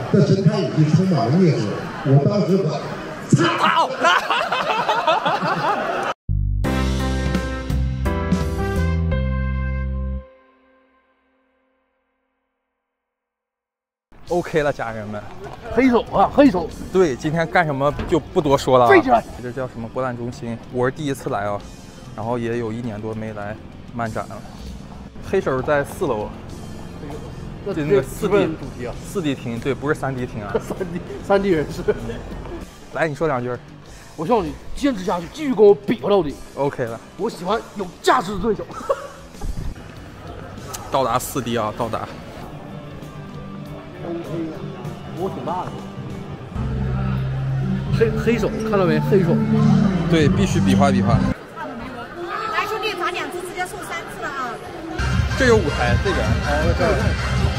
这神态已经充满了蔑视。我当时操！ OK 了，家人们， 黑手啊，黑手。 对，今天干什么就不多说了啊。 飞起来！ 这叫什么博览中心？我是第一次来啊，然后也有1年多没来漫展了。黑手在4楼，就那个4D 主题啊 ，4D 厅，对，不是3D 厅啊。 3D 人士。 来，你说2句。 我希望你坚持下去，继续跟我比划到底。 OK 了。 我喜欢有价值的对手。 到达4D 啊，到达。 我挺大的，黑手看到没？黑手， 对，必须比划比划。 来，兄弟，罚2次，直接送3次了啊！ 这有舞台，这边。哦，这边。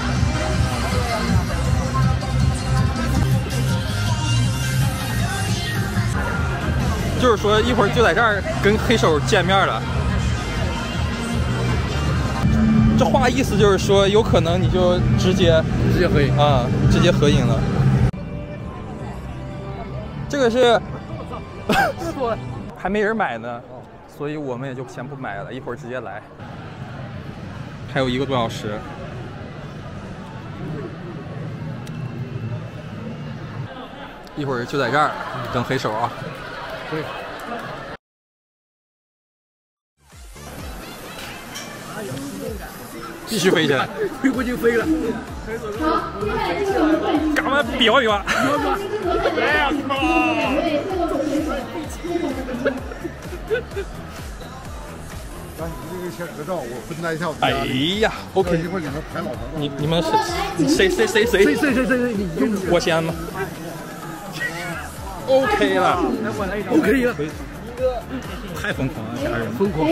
就是说，一会儿就在这儿跟黑手见面了。这话意思就是说，有可能你就直接合影啊，直接合影了。这个是还没人买呢，所以我们也就先不买了，一会儿直接来。还有1个多小时。一会儿就在这儿等黑手啊。 对。 必须飞起来！ 飞过去飞了。 赶快比划比划！ 哎呀，靠！ 来，你这个先合照，我分担一下我。 哎呀 ，OK。 一会儿你们排老长。 你们谁？ 谁？ 我先吗 ？OK 了 ，OK 了。 太疯狂了，家人！ 疯狂。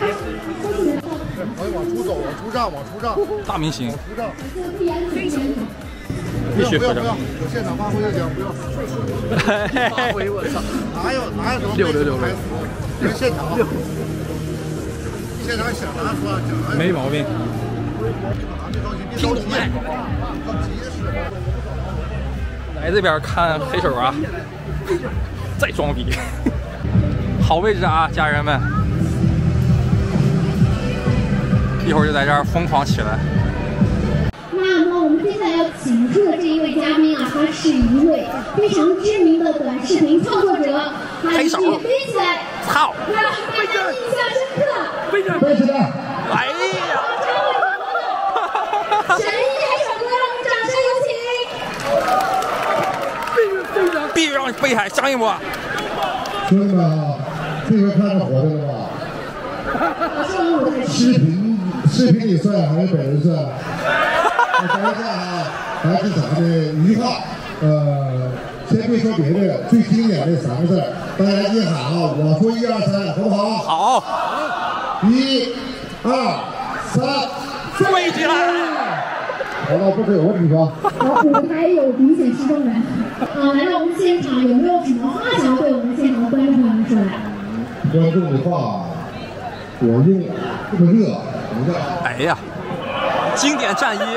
往出走，往出让，往出让。 大明星， 出让。 必须合照。 有现场发挥就行，不要。 发挥，我操！ 哪有什么 6， 人现场。现场想啥说讲。 没毛病。听懂没？来这边看黑手啊！再装逼。好位置啊，家人们！一会儿就在这儿疯狂起来。 那么我们接下来要请出的这一位嘉宾啊，他是一位非常知名的短视频创作者， 黑手飞起来， 操！ 让大家印象深刻。 飞起来！ 哎呀！ 神医黑手哥，让我们掌声有请。 必须让你飞起来，相信不？ 兄弟们啊，这回看着活着了吧？视频里帅还是本人帅？我想一下啊，还是咱的一句话，先别说别的，最经典的3个字，大家一喊啊，我说1、2、3，好不好？ 好。 1、2、3， 飞起来！ 好了，不可有问题吧？ 好，舞台有明显失踪人啊，来到我们现场，有没有什么话想要对我们现场的观众朋友们说来？ 观众的话，我用这么热，你看。 哎呀，经典战衣。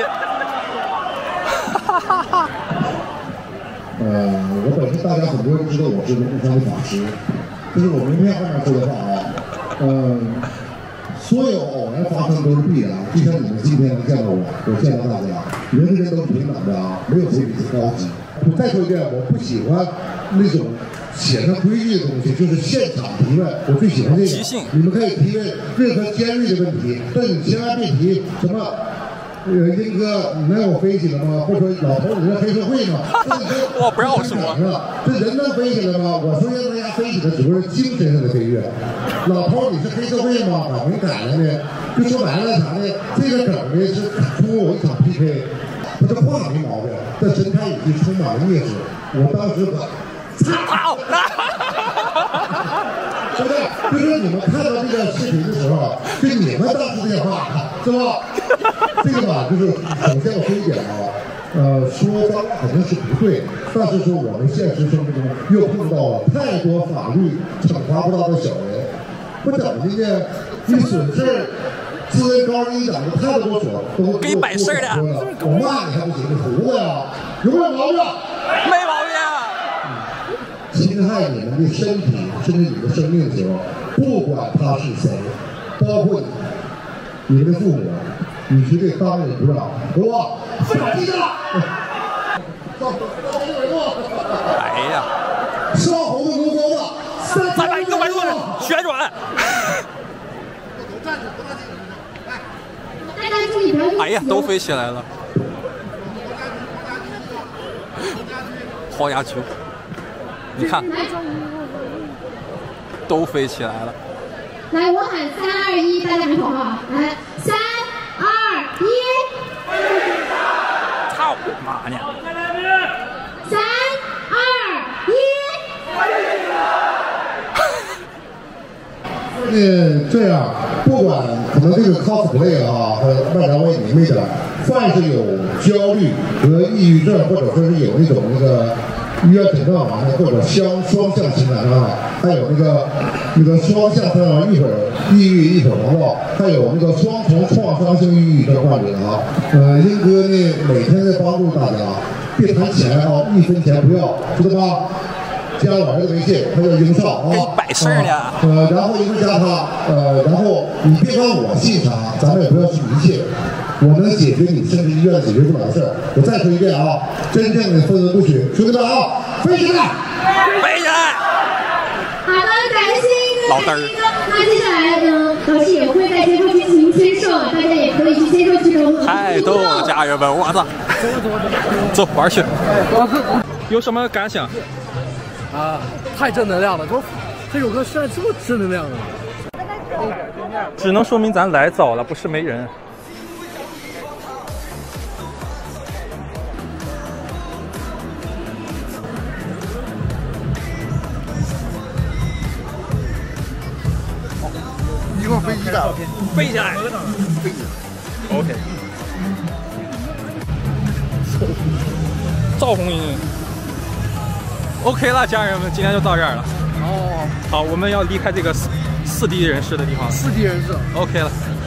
我本身大家很多人知道我是陆川的法师，这是我名片后面说的话啊。所有偶然发生都是必然，就像你们今天能见到我见到大家，人和人都平等的啊，没有谁比谁高级。我再说一遍，我不喜欢那种写上规矩的东西，就是现场提问，我最喜欢这个。你们可以提问任何尖锐的问题，但你千万别提什么。英哥，你能有飞起来吗？或者说老头，你是黑社会吗？ 我不让我说。 这人能飞起来吗？我说让大家飞起来，只不过是精神上的飞跃。老头，你是黑社会吗？把名改了呢？就说白了啥呢？这个梗呢是通过我一场 PK， 他这话没毛病，但神态已经充满了蔑视。我当时操！对不对？就是你们看到这个视频的时候，就你们当时这话，是吧？这个吧，就是首先我说一点啊，说脏话肯定是不对，但是说我们现实生活中又碰到了太多法律惩罚不到的小人，不怎么的呢？你损事资源高人一等，太多说，都给摆事儿的。 我骂你还不行，你胡子呀，有没有毛病？ 没毛病。 侵害你们的身体，甚至你的生命的时候，不管他是谁，包括你们的父母，你绝对当仁不让，给我记着。 哎呀， 上红的公公子 360度旋转。哎呀，都飞起来了。好牙球，你看，都飞起来了。 来，我喊3、2、1，大家喊口号。来，3、2、1。 操妈呢 ！3、2、 1。这样，不管可能这个 cosplay 啊和外表为明媚点，凡是有焦虑和抑郁症，或者说是有那种医院诊断完的，或者双向情感障碍，还有那个双向情感，一会儿抑郁一会儿网络，还有那个双重创伤性抑郁症患者啊。英哥呢每天在帮助大家，别谈钱啊，1分钱不要，知道吧？加我这个微信，他叫英少啊。 给你摆事儿呢。 然后一个加他，然后你别管我信啥，咱们也不要去迷信。我能解决你甚至医院解决不了的事儿。我再说一遍啊，真正的分文不取，兄弟们啊，飞起来！ 飞起来！ 好的，感谢老嘚儿。 那接下来呢，老师也会在接受进行签售，大家也可以去接受这种。 太逗了，家人们，我操！走玩去。有什么感想？ 啊，太正能量了！这首歌现在这么正能量的， 只能说明咱来早了，不是没人。 一会儿飞机的， 飞起来！ 飞起来。 OK。赵红英。OK 了，家人们，今天就到这儿了。 哦， 好，我们要离开这个4D 人士的地方。 4D 人士。 OK 了。